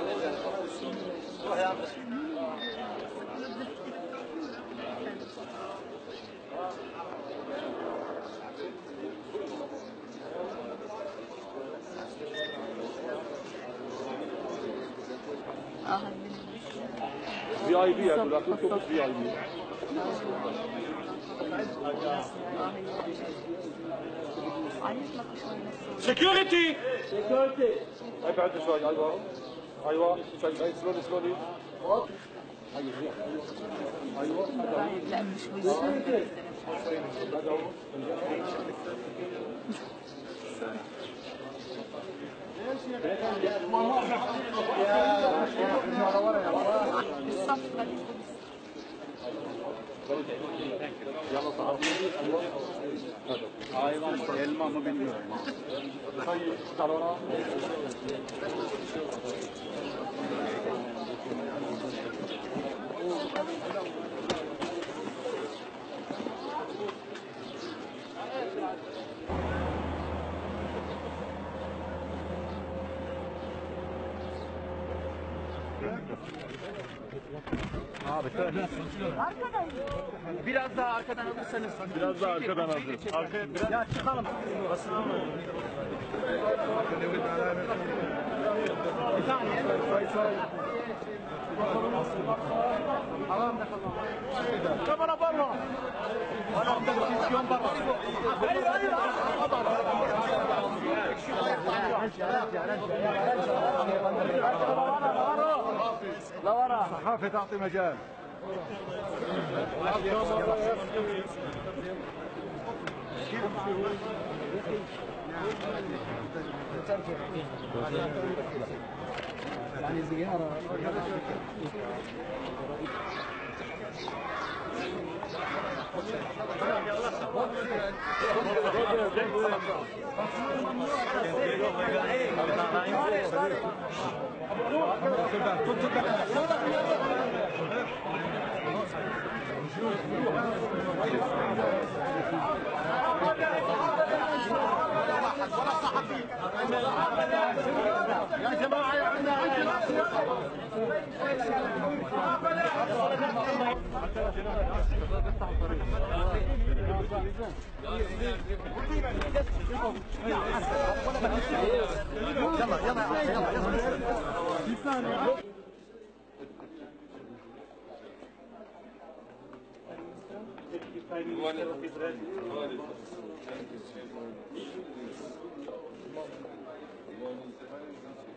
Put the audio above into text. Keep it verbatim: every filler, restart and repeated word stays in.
في اي بي اقول لك انتم في اي بي. سكيورتي سكيورتي ابعد شوي. ايوه ايوه شوي سلولي سلولي. ايوه لا مش وزن. Yalla sağ ol. Hayvan elma mı bilmiyorum. Abi şöyle. Biraz daha arkadan alırsanız. Biraz daha arkadan alacağız. Arkaya biraz. Ya çıkalım. Bir saniye. Kamera barra. Ana televizyon barra. Hayır hayır. صحافة تعطي مجال. يعني زيارة يا جماعة يا يلا